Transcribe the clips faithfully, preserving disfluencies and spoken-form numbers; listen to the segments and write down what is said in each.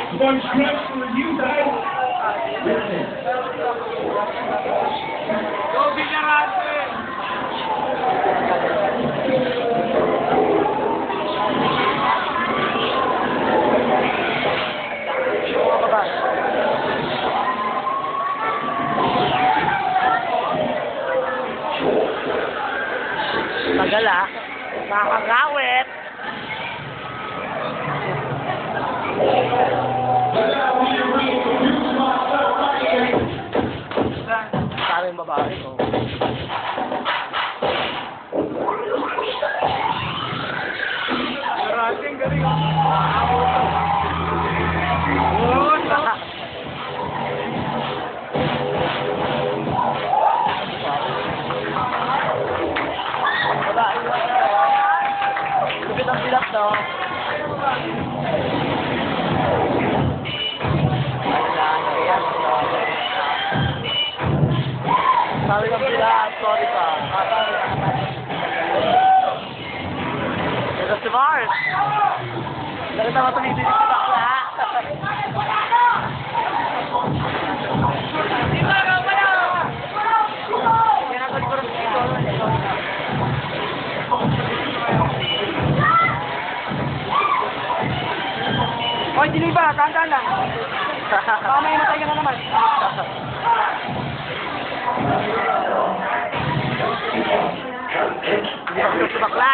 One stretch for you guys. Go, Villarante! Tagal ah. Nakakagawit. Sabi yung babae ko. Villarante, ang galing. Babae mo. Lupit ang bilat, no? Sabi ng bilat, sorry pa. Ito si Mars. Bakit naman tumitin si bakla? Yan ang ko rin dito. Hoy, dinig ba? Tandaan lang. Baka may matay ka na naman. Hindi ako si bakla.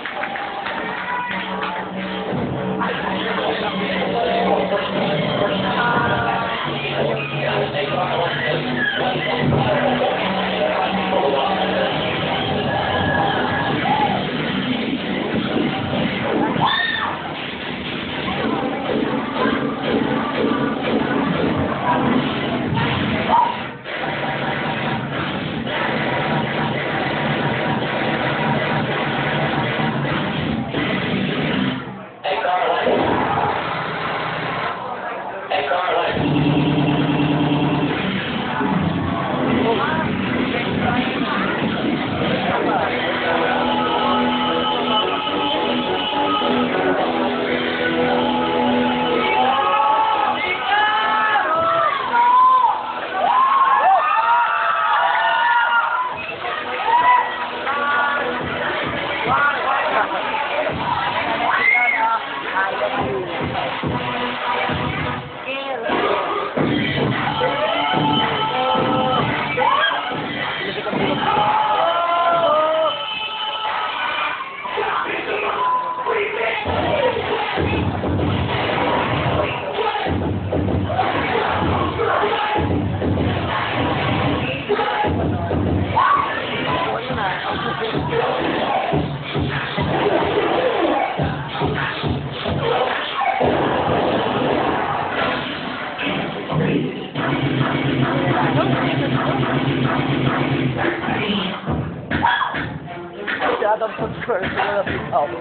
Adam subscribe to the album.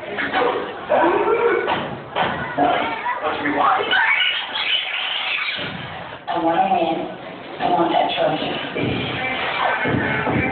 I want to win. I want that trophy.